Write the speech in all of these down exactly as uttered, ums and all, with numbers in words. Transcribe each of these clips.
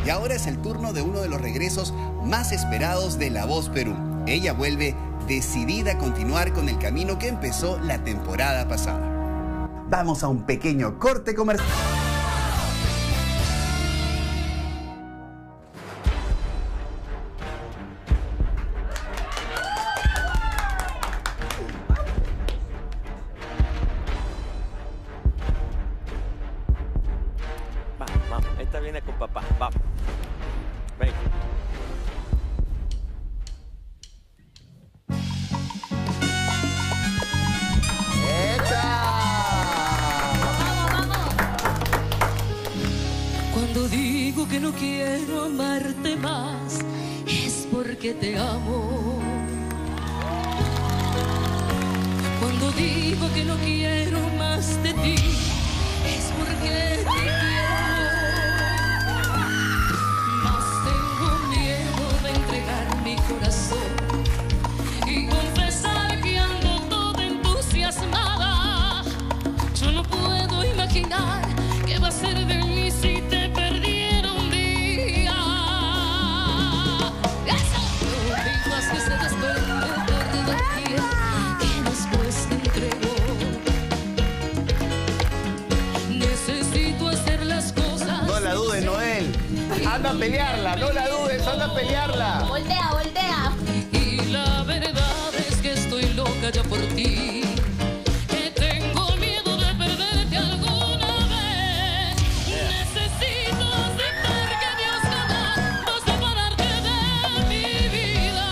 Y ahora es el turno de uno de los regresos más esperados de La Voz Perú. Ella vuelve decidida a continuar con el camino que empezó la temporada pasada. Vamos a un pequeño corte comercial. Vamos, vamos, esta viene con papá, vamos. Ven. Cuando digo que no quiero amarte más, es porque te amo. Cuando digo que no quiero más de ti, es porque te quiero. Mas tengo miedo de entregar mi corazón y confesar que ando toda entusiasmada. Yo no puedo imaginar qué va a ser de mí si te perdiera un día. ¡Eso! No digas que se desprende de la piel que después te entregó. Necesito hacer las cosas. No la dudes, Noel. Anda a pelearla, no la dudes, anda a pelearla. Voltea, voltea. Y la verdad es que estoy loca ya por ti. Que tengo miedo de perderte alguna vez. Necesito aceptar que Dios jamás va a separarte de mi vida.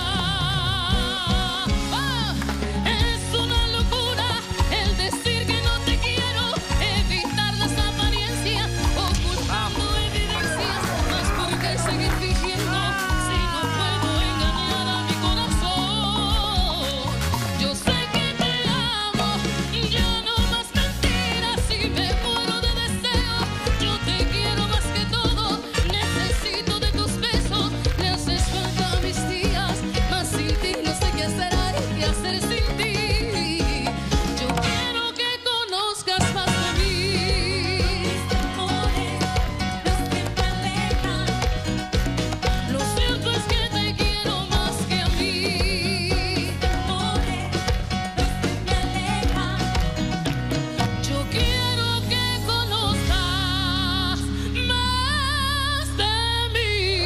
Ah, es una locura el decir que no te quiero, evitar las apariencias, ocultando evidencias. Más por qué seguir fingiendo si no puedo engañar a mi corazón. Yo sé que te amo, ya no más mentiras. Si me muero de deseo, yo te quiero más que todo. Necesito de tus besos, me haces falta a mis días. Más sin ti no sé qué hacer, ay, qué hacer sin ti. Yo quiero que conozcas más de mí. Lo cierto es que te quiero más que a mí. Yo quiero que conozcas más de mí.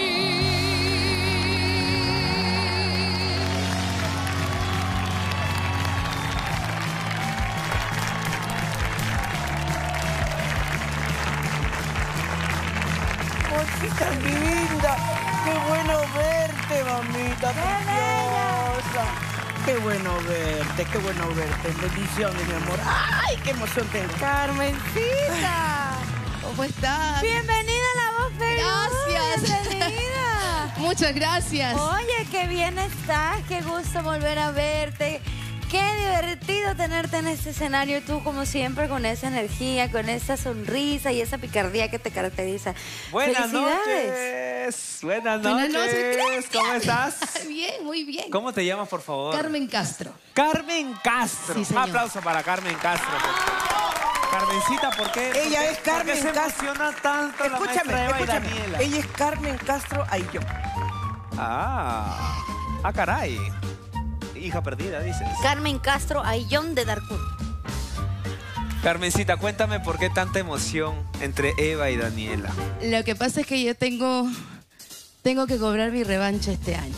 Cosita linda, qué bueno verte, mamita preciosa. Qué bueno verte, qué bueno verte. Bendiciones, mi amor. ¡Ay, qué emoción tengo! Carmencita. ¿Cómo estás? Bienvenida a La Voz Perú. Gracias. Bienvenida. Muchas gracias. Oye, qué bien estás. Qué gusto volver a verte. Qué divertido tenerte en este escenario. Tú, como siempre, con esa energía, con esa sonrisa y esa picardía que te caracteriza. Buenas Felicidades. noches. Buenas Buenas noches. noches, gracias. ¿Cómo estás? Bien, muy bien. ¿Cómo te llamas, por favor? Carmen Castro. Carmen Castro. Sí, Un señor. aplauso para Carmen Castro. Carmencita, ¿por qué? ¿Por Ella qué- es Carmen ¿Por qué se Castro. emociona tanto la Escúchame, maestra Eva y escúchame. Daniela? Ella es Carmen Castro Ayllón. Ah, ah, caray. Hija perdida, dices. Carmen Castro Ayllón de Darkun. Carmencita, cuéntame por qué tanta emoción entre Eva y Daniela. Lo que pasa es que yo tengo, tengo que cobrar mi revancha este año.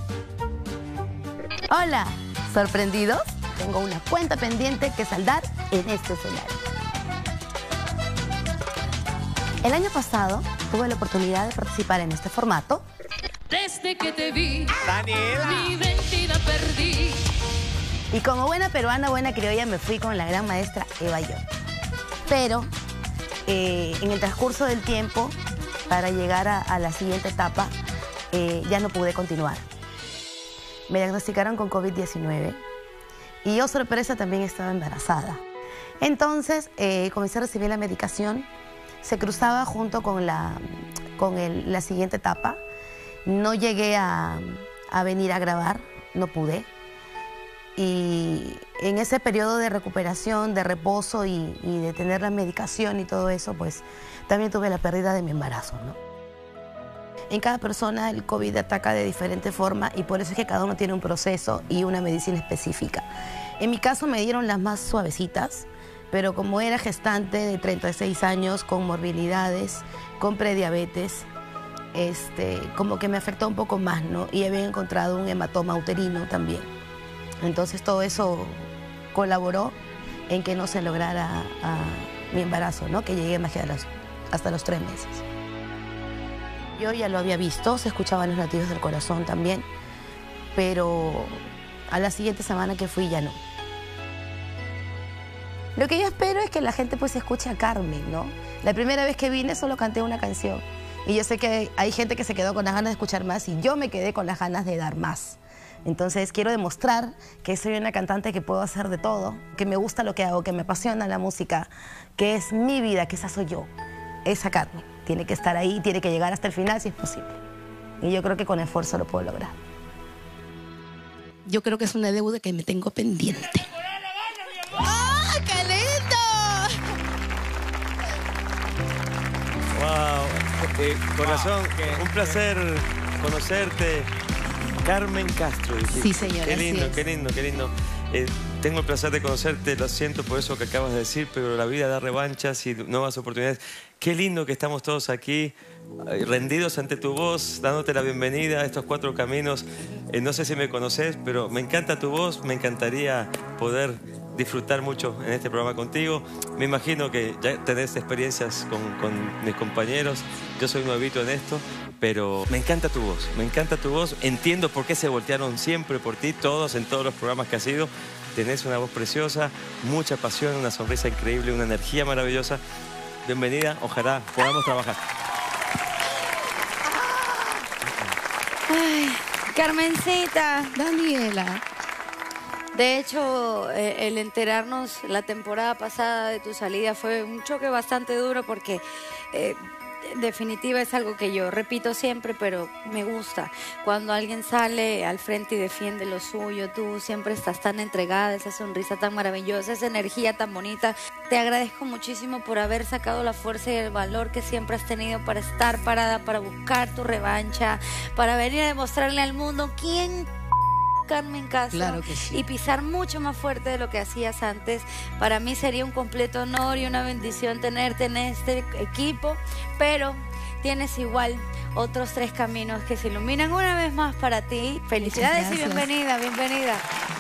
Hola, ¿sorprendidos? Tengo una cuenta pendiente que saldar en este escenario. El año pasado tuve la oportunidad de participar en este formato. Desde que te vi, Daniela. mi identidad perdí. Y como buena peruana, buena criolla, me fui con la gran maestra Eva Ayllón. Pero eh, en el transcurso del tiempo, para llegar a, a la siguiente etapa, eh, ya no pude continuar. Me diagnosticaron con COVID diecinueve y yo, sorpresa, también estaba embarazada. Entonces eh, comencé a recibir la medicación, se cruzaba junto con la, con el, la siguiente etapa. No llegué a, a venir a grabar, no pude. Y en ese periodo de recuperación, de reposo y, y de tener la medicación y todo eso, pues también tuve la pérdida de mi embarazo, ¿no? En cada persona el COVID ataca de diferente forma y por eso es que cada uno tiene un proceso y una medicina específica. En mi caso me dieron las más suavecitas, pero como era gestante de treinta y seis años, con morbilidades, con prediabetes, este, como que me afectó un poco más, ¿no? Y había encontrado un hematoma uterino también. Entonces todo eso colaboró en que no se lograra uh, mi embarazo, ¿no? Que llegué más que a los, hasta los tres meses. Yo ya lo había visto, se escuchaban los latidos del corazón también, pero a la siguiente semana que fui ya no. Lo que yo espero es que la gente pues escuche a Carmen, ¿no? La primera vez que vine solo canté una canción y yo sé que hay gente que se quedó con las ganas de escuchar más y yo me quedé con las ganas de dar más. Entonces quiero demostrar que soy una cantante que puedo hacer de todo, que me gusta lo que hago, que me apasiona la música, que es mi vida, que esa soy yo, esa Carmen. Tiene que estar ahí, tiene que llegar hasta el final si es posible. Y yo creo que con esfuerzo lo puedo lograr. Yo creo que es una deuda que me tengo pendiente. ¡Ah, qué lindo! Wow, eh, corazón, wow, un placer conocerte. Carmen Castro. Sí, señora. Qué lindo, qué lindo, qué lindo. Eh, tengo el placer de conocerte, lo siento por eso que acabas de decir, pero la vida da revanchas y nuevas oportunidades. Qué lindo que estamos todos aquí, eh, rendidos ante tu voz, dándote la bienvenida a estos cuatro caminos. Eh, no sé si me conoces, pero me encanta tu voz, me encantaría poder disfrutar mucho en este programa contigo. Me imagino que ya tenés experiencias con, con mis compañeros, yo soy nuevito en esto, pero me encanta tu voz, me encanta tu voz. Entiendo por qué se voltearon siempre por ti, todos en todos los programas que has ido. Tenés una voz preciosa, mucha pasión, una sonrisa increíble, una energía maravillosa. Bienvenida, ojalá podamos trabajar. Ay, Carmencita. Daniela. De hecho, eh, el enterarnos la temporada pasada de tu salida fue un choque bastante duro porque eh, en definitiva es algo que yo repito siempre, pero me gusta. Cuando alguien sale al frente y defiende lo suyo, tú siempre estás tan entregada, esa sonrisa tan maravillosa, esa energía tan bonita. Te agradezco muchísimo por haber sacado la fuerza y el valor que siempre has tenido para estar parada, para buscar tu revancha, para venir a demostrarle al mundo quién Carmen Castro, claro que sí, y pisar mucho más fuerte de lo que hacías antes. Para mí sería un completo honor y una bendición tenerte en este equipo, pero tienes igual otros tres caminos que se iluminan una vez más para ti. Felicidades y bienvenida, bienvenida.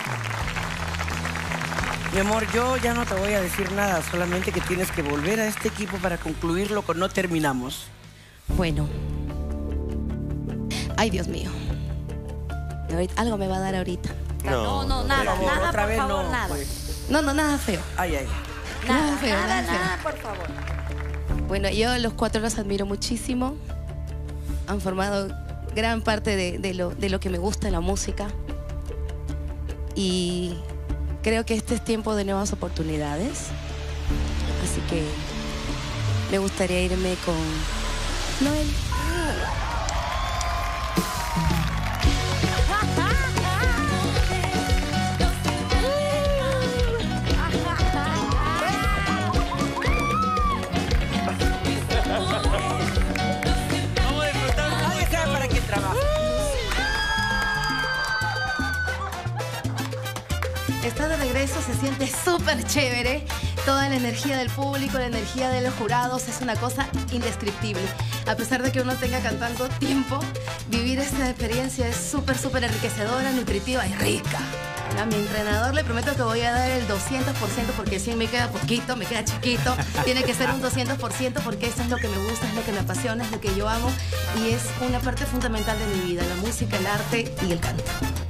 Mi amor, yo ya no te voy a decir nada, solamente que tienes que volver a este equipo para concluir lo que no terminamos. Bueno. Ay, Dios mío. Algo me va a dar ahorita. No, no, no nada, por favor, nada, otra por vez favor, no, nada. Pues. No, no, nada feo. Ay, ay. Nada, nada feo, nada, nada, nada, feo. por favor. Bueno, yo los cuatro los admiro muchísimo. Han formado gran parte de, de, lo, de lo que me gusta en la música. Y creo que este es tiempo de nuevas oportunidades. Así que me gustaría irme con Noel. Está de regreso, se siente súper chévere. Toda la energía del público, la energía de los jurados es una cosa indescriptible. A pesar de que uno tenga cantando tiempo, vivir esta experiencia es súper, súper enriquecedora, nutritiva y rica. A mi entrenador le prometo que voy a dar el doscientos por ciento porque cien me queda poquito, me queda chiquito. Tiene que ser un doscientos por ciento porque eso es lo que me gusta, es lo que me apasiona, es lo que yo amo y es una parte fundamental de mi vida, la música, el arte y el canto.